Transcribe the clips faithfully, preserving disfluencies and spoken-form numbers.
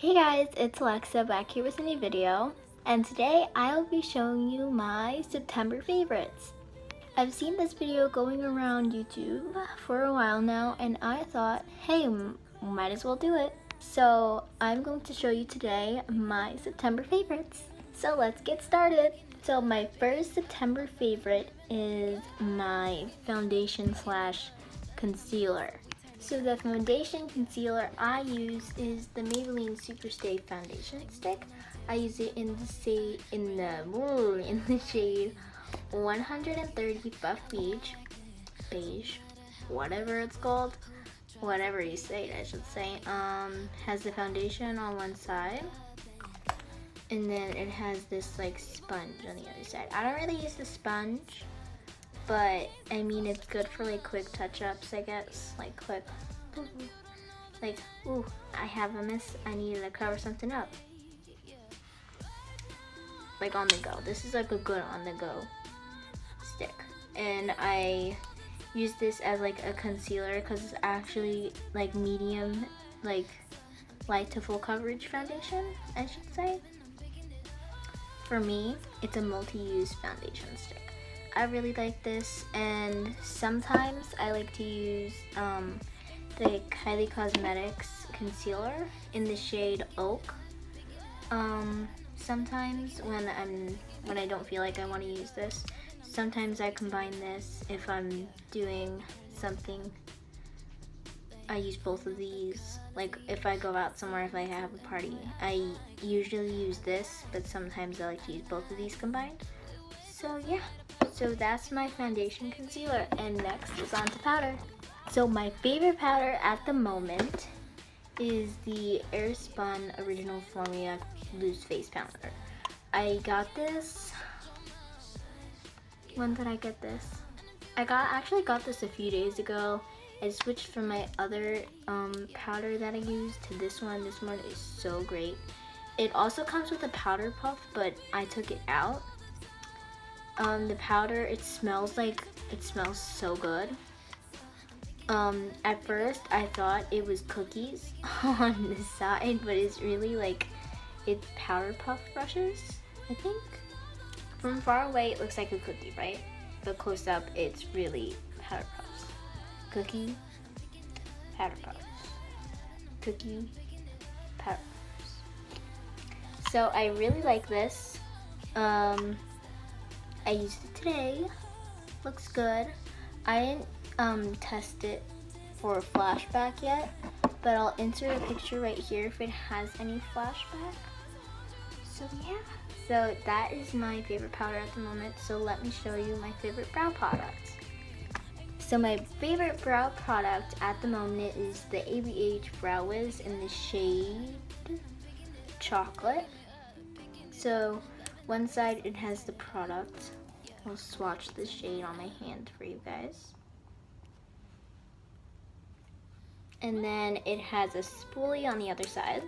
Hey guys, it's Alexa back here with a new video, and today I'll be showing you my September favorites. I've seen this video going around YouTube for a while now, and I thought, hey, might as well do it. So I'm going to show you today my September favorites. So let's get started. So my first September favorite is my foundation slash concealer. So the foundation concealer I use is the Maybelline Superstay foundation stick. I use it in the shade in the ooh, in the shade one thirty Buff Beige, beige, whatever it's called, whatever you say it, I should say. Um, has the foundation on one side, and then it has this like sponge on the other side. I don't really use the sponge, but I mean it's good for like quick touch-ups, I guess, like quick, like, ooh, I have a miss, I need to cover something up, like on the go. This is like a good on the go stick, and I use this as like a concealer because it's actually like medium, like light to full coverage foundation, I should say. For me, it's a multi-use foundation stick. I really like this, and sometimes I like to use um, the Kylie Cosmetics concealer in the shade Oak. Um, sometimes when I'm when I don't feel like I want to use this, sometimes I combine this if I'm doing something. I use both of these. Like if I go out somewhere, if I have a party, I usually use this, but sometimes I like to use both of these combined. So yeah. So that's my foundation concealer, and next is on to powder. So my favorite powder at the moment is the Airspun Original Formula Loose Face Powder. I got this, when did I get this? I got actually got this a few days ago. I switched from my other um, powder that I use to this one. This one is so great. It also comes with a powder puff, but I took it out. Um, the powder, it smells like, it smells so good. Um, at first I thought it was cookies on the side, but it's really like, it's powder puff brushes, I think. From far away it looks like a cookie, right? But close up it's really powder puffs. Cookie, powder puffs. Cookie, powder puffs. So I really like this. Um, I used it today, looks good. I didn't um, test it for a flashback yet, but I'll insert a picture right here if it has any flashback. So yeah, so that is my favorite powder at the moment, so let me show you my favorite brow product. So my favorite brow product at the moment is the A B H Brow Wiz in the shade Chocolate. So one side it has the product. I'll swatch the shade on my hand for you guys. And then it has a spoolie on the other side.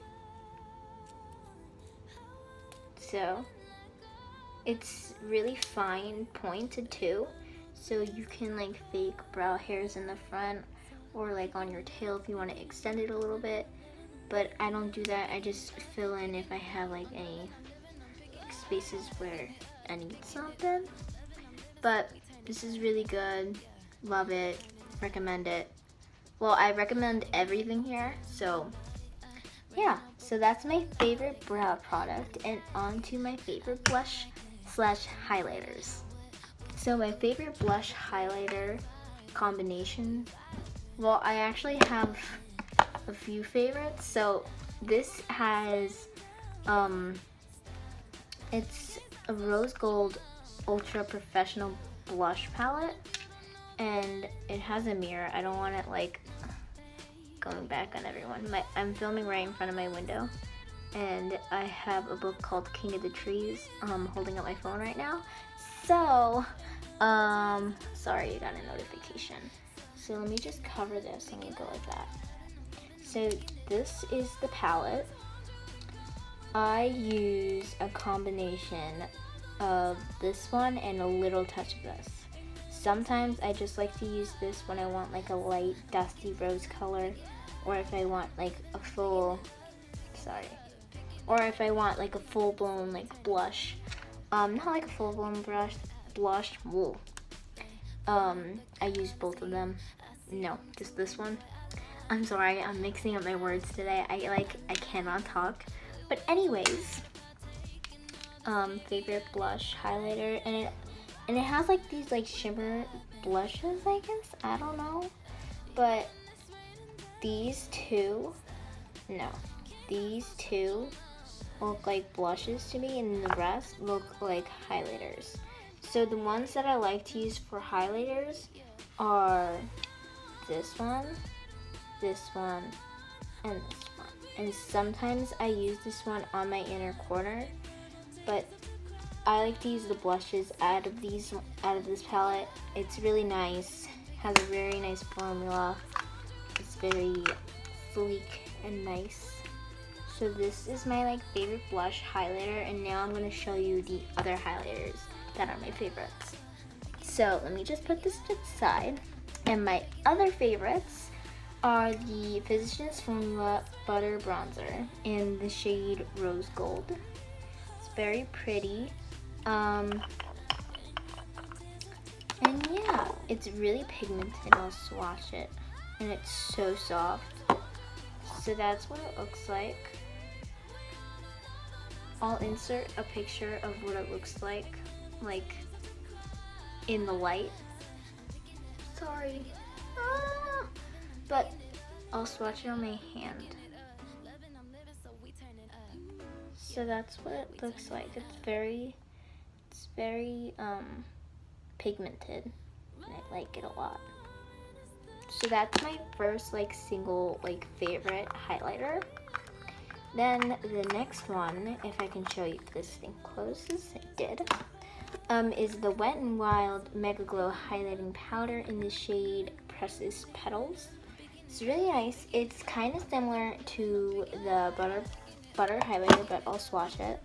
So it's really fine pointed too. So you can like fake brow hairs in the front or like on your tail if you want to extend it a little bit. But I don't do that. I just fill in if I have like any spaces where I need something. But this is really good. Love it. Recommend it. Well, I recommend everything here. So yeah, so that's my favorite brow product, and on to my favorite blush slash highlighters. So my favorite blush highlighter combination, well, I actually have a few favorites. So this has um it's a rose gold ultra professional blush palette, and it has a mirror. I don't want it like going back on everyone. My, I'm filming right in front of my window, and I have a book called King of the Trees um, holding up my phone right now. So, um, sorry, you got a notification. So let me just cover this. Let me go like that. So this is the palette. I use a combination of this one and a little touch of this. Sometimes I just like to use this when I want like a light dusty rose color, or if I want like a full sorry. Or if I want like a full-blown like blush, um, not like a full-blown brush, blush, whoa. Um, I use both of them. No, just this one. I'm sorry, I'm mixing up my words today. I like, I cannot talk. But anyways, um, favorite blush highlighter, and it, and it has like these like shimmer blushes, I guess, I don't know. But these two, no, these two look like blushes to me, and the rest look like highlighters. So the ones that I like to use for highlighters are this one, this one, and this one. And sometimes I use this one on my inner corner, but I like to use the blushes out of these, out of this palette. It's really nice, has a very nice formula. It's very sleek and nice. So this is my like favorite blush highlighter, and now I'm going to show you the other highlighters that are my favorites. So let me just put this to the side. And my other favorites are the Physicians Formula Butter Bronzer in the shade Rose Gold. It's very pretty. Um, and yeah, it's really pigmented. I'll swatch it. And it's so soft. So that's what it looks like. I'll insert a picture of what it looks like, like in the light. Sorry. Ah! But I'll swatch it on my hand. So that's what it looks like. It's very, it's very um, pigmented, and I like it a lot. So that's my first like single like favorite highlighter. Then the next one, if I can show you if this thing closes, it did, um, is the Wet n Wild Mega Glow Highlighting Powder in the shade Precious Petals. It's really nice. It's kind of similar to the Butter Butter highlighter, but I'll swatch it.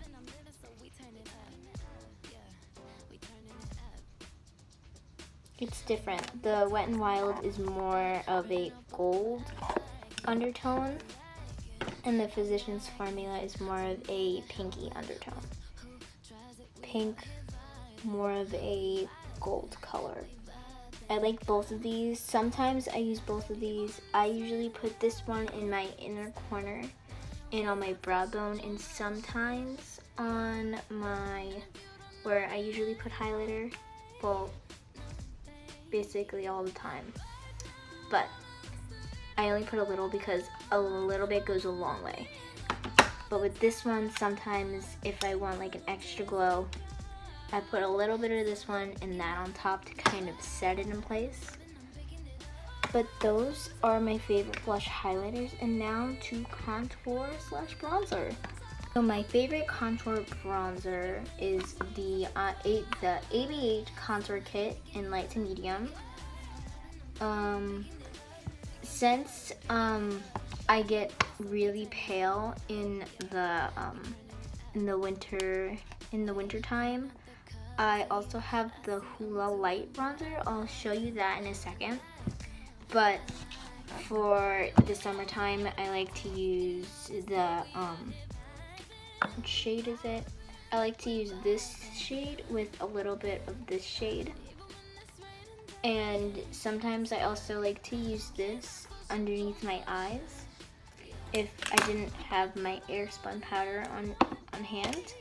It's different. The Wet n Wild is more of a gold undertone, and the Physicians Formula is more of a pinky undertone. Pink, more of a gold color. I like both of these. Sometimes I use both of these. I usually put this one in my inner corner and on my brow bone, and sometimes on my, where I usually put highlighter, well, basically all the time. But I only put a little because a little bit goes a long way. But with this one, sometimes if I want like an extra glow, I put a little bit of this one and that on top to kind of set it in place. But those are my favorite blush highlighters, and now to contour slash bronzer. So my favorite contour bronzer is the uh, eight, the A B H Contour Kit in light to medium. Um, since um, I get really pale in the um, in the winter in the winter time, I also have the Hoola Light bronzer. I'll show you that in a second. But for the summertime, I like to use the um, what shade is it? I like to use this shade with a little bit of this shade. And sometimes I also like to use this underneath my eyes if I didn't have my Airspun powder on, on hand.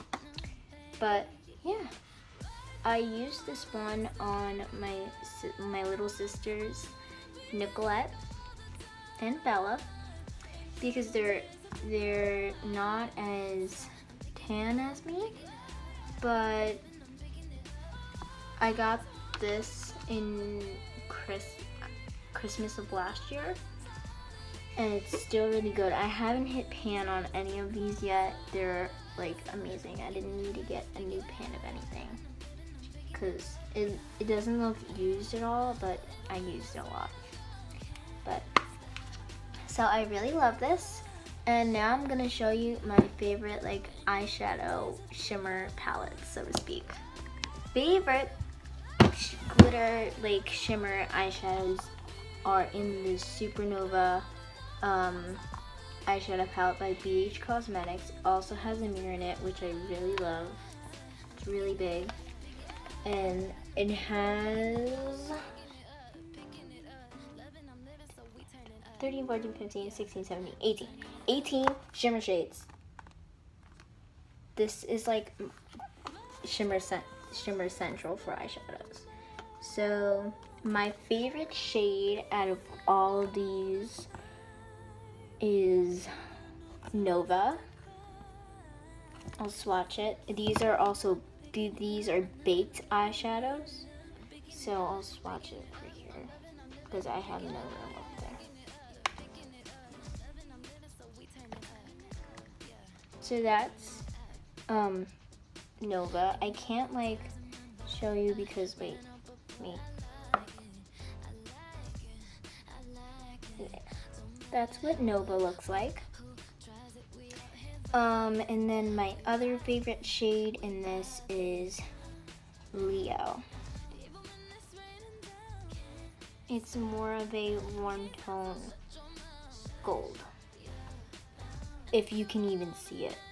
But yeah, I use this one on my, my little sisters, Nicolette and Bella, because they're they're not as tan as me, but I got this in Chris, Christmas of last year, and it's still really good. I haven't hit pan on any of these yet. They're like amazing. I didn't need to get a new pan of anything because it, it doesn't look used at all, but I used it a lot. But so I really love this. And now I'm gonna show you my favorite like eyeshadow shimmer palettes, so to speak. Favorite glitter like shimmer eyeshadows are in the Supernova um, eyeshadow palette by B H Cosmetics. It also has a mirror in it, which I really love. It's really big. And it has thirteen, fourteen, fifteen, sixteen, seventeen, eighteen. eighteen shimmer shades. This is like shimmer, shimmer central for eyeshadows. So my favorite shade out of all of these is Nova. I'll swatch it. These are also, these are baked eyeshadows. So I'll swatch it for here because I have Nova up there. So that's um, Nova. I can't like show you because, wait, me. That's what Nova looks like. Um, and then my other favorite shade in this is Leo. It's more of a warm tone gold, if you can even see it.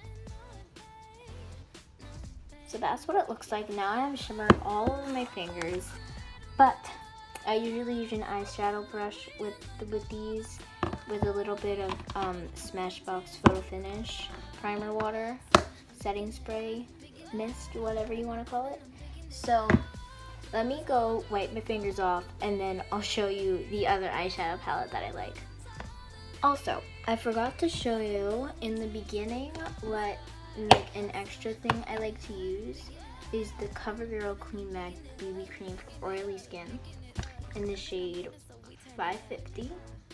So that's what it looks like. Now I have shimmer all over my fingers, but I usually use an eyeshadow brush with with these, with a little bit of um, Smashbox Photo Finish primer water, setting spray, mist, whatever you want to call it. So let me go wipe my fingers off, and then I'll show you the other eyeshadow palette that I like. Also, I forgot to show you in the beginning what like an extra thing I like to use is the CoverGirl Clean Matte B B Cream for oily skin in the shade five fifty.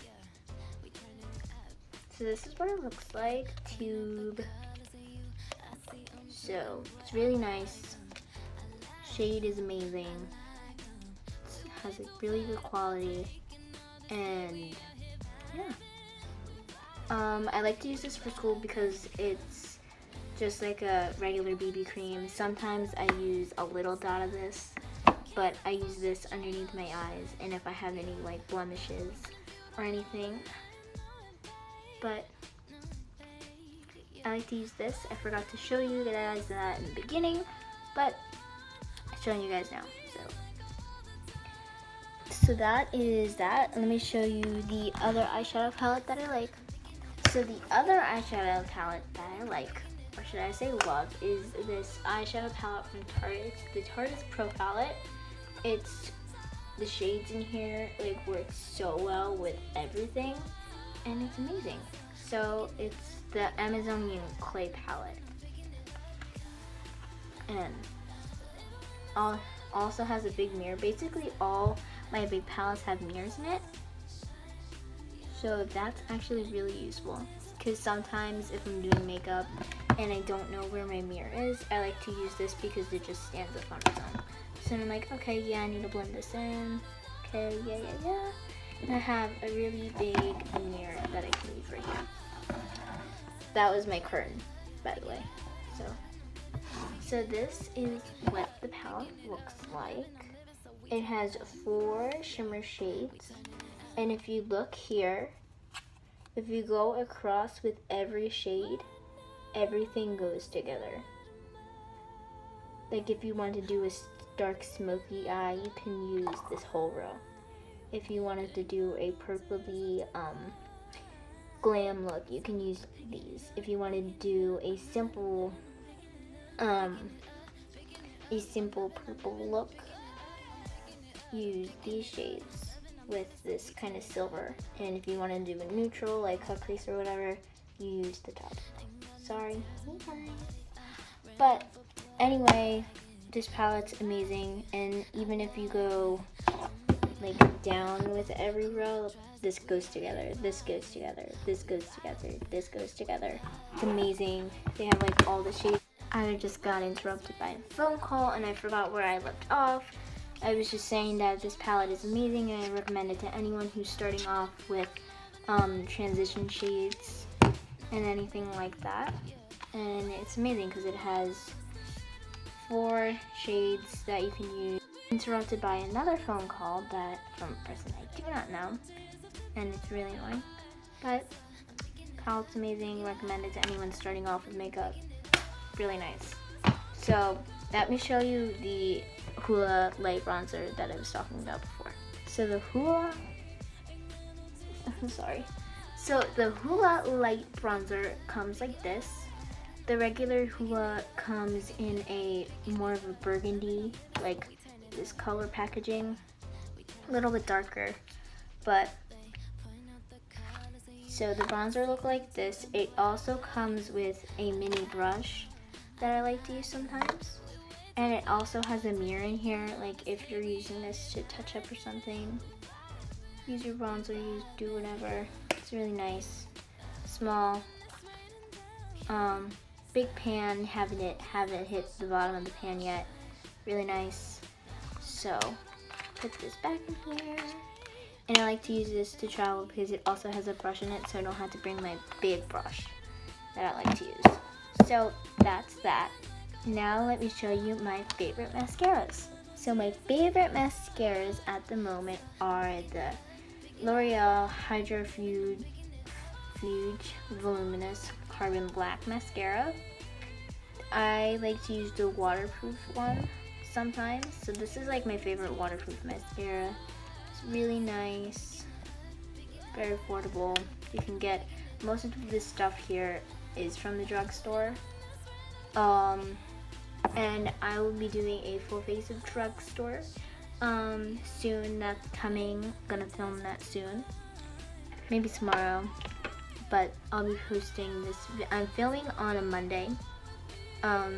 So this is what it looks like, tube. So it's really nice. Shade is amazing. It has a really good quality, and yeah. Um, I like to use this for school because it's just like a regular B B cream. Sometimes I use a little dot of this, but I use this underneath my eyes, and if I have any like blemishes or anything. But I like to use this. I forgot to show you guys that in the beginning, but I'm showing you guys now. So, so that is that. Let me show you the other eyeshadow palette that I like. So the other eyeshadow palette that I like, or should I say love, is this eyeshadow palette from Tarte. It's the Tarte's Pro palette. It's the shades in here like work so well with everything, and it's amazing. So it's the Amazonian Clay palette, and all, also has a big mirror. Basically all my big palettes have mirrors in it, so that's actually really useful, because sometimes if I'm doing makeup and I don't know where my mirror is, I like to use this because it just stands up on its own. So I'm like, okay, yeah, I need to blend this in. Okay, yeah, yeah, yeah. And I have a really big mirror that I can use right here. That was my curtain, by the way. So, so this is what the palette looks like. It has four shimmer shades, and if you look here, if you go across with every shade, everything goes together. Like if you want to do a dark smoky eye, you can use this whole row. If you wanted to do a purpley um, glam look, you can use these. If you wanted to do a simple, um, a simple purple look, use these shades with this kind of silver. And if you want to do a neutral, like cut crease or whatever, you use the top. Sorry. But anyway, this palette's amazing, and even if you go like down with every row, this goes together, this goes together, this goes together, this goes together. It's amazing. They have like all the shades. I just got interrupted by a phone call and I forgot where I left off. I was just saying that this palette is amazing and I recommend it to anyone who's starting off with um, transition shades and anything like that. And it's amazing because it has four shades that you can use. Interrupted by another phone call that from a person I do not know, and it's really annoying. But Palettes amazing. Recommend it to anyone starting off with makeup. Really nice. So let me show you the Hoola light bronzer that I was talking about before. So the Hoola, I'm sorry. So the Hoola light bronzer comes like this. The regular Hoola comes in a more of a burgundy, like this color packaging, a little bit darker, but so the bronzer look like this. It also comes with a mini brush that I like to use sometimes, and it also has a mirror in here, like if you're using this to touch up or something, use your bronzer, use do whatever. It's really nice. Small, um, big pan, haven't it haven't hit the bottom of the pan yet. Really nice. So put this back in here. And I like to use this to travel because it also has a brush in it, so I don't have to bring my big brush that I like to use. So that's that. Now let me show you my favorite mascaras. So my favorite mascaras at the moment are the L'Oreal Hydrofuge Fuge Voluminous Carbon Black Mascara. I like to use the waterproof one sometimes. So this is like my favorite waterproof mascara. It's really nice, very affordable. You can get most of this stuff here is from the drugstore. Um, and I will be doing a full face of drugstore um, soon. That's coming. Gonna film that soon, maybe tomorrow. But I'll be posting this. I'm filming on a Monday, um,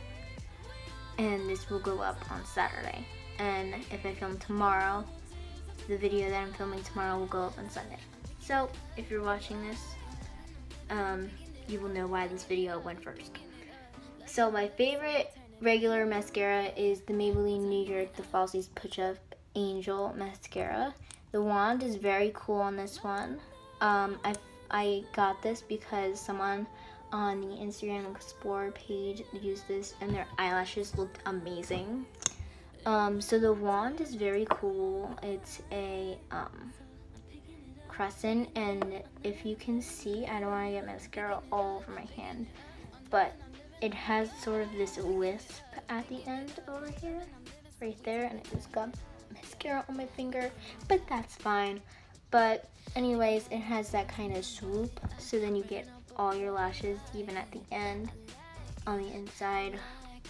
and this will go up on Saturday. And if I film tomorrow, the video that I'm filming tomorrow will go up on Sunday. So if you're watching this, um, you will know why this video went first. So my favorite regular mascara is the Maybelline New York The Falsies Push Up Angel Mascara. The wand is very cool on this one. Um, I I got this because someone on the Instagram Explorer page used this and their eyelashes looked amazing. Um, so the wand is very cool. It's a um, crescent, and if you can see, I don't want to get mascara all over my hand, but it has sort of this wisp at the end over here, right there, and it just got mascara on my finger, but that's fine. But anyways, it has that kind of swoop, so then you get all your lashes even at the end on the inside.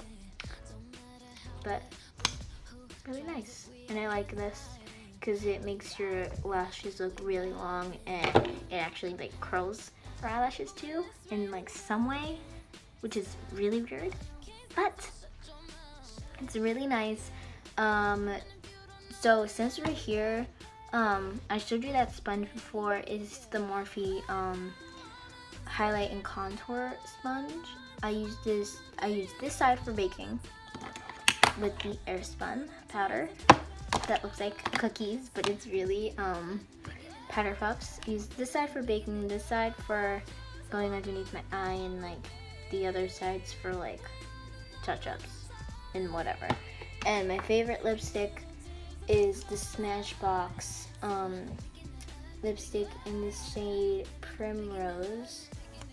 But really nice, and I like this because it makes your lashes look really long, and it actually like curls your eyelashes too in like some way, which is really weird, but it's really nice. Um, so since we're here, um, I showed you that sponge before. It's the Morphe um, highlight and contour sponge. I use this. I use this side for baking with the Airspun powder that looks like cookies, but it's really um, powder puffs. Use this side for baking, this side for going underneath my eye, and like the other sides for like touch-ups and whatever. And my favorite lipstick is the Smashbox um, lipstick in the shade Primrose,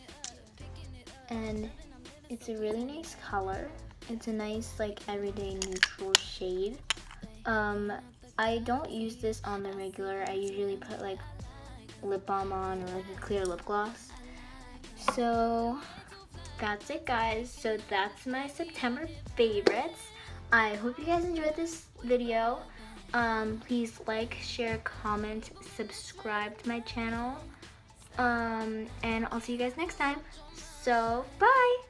and it's a really nice color. It's a nice like everyday neutral shade. Um, I don't use this on the regular. I usually put like lip balm on or like a clear lip gloss. So that's it, guys. So that's my September favorites. I hope you guys enjoyed this video. Um, please like, share, comment, subscribe to my channel. Um, and I'll see you guys next time. So bye.